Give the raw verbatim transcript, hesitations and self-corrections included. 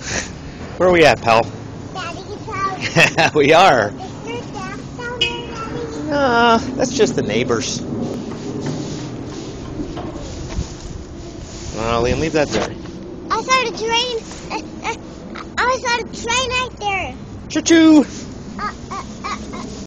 Where are we at, pal? Daddy's house. We are. Is there gas down there, Daddy? Nah, that's just the neighbors. Uh, Liam, leave that there. I saw the train. I saw the train right there. Choo-choo!